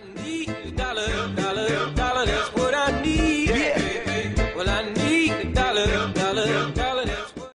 need a dollar, dollar, dollar, that's what I need. Yeah. Well, I need a dollar, dollar.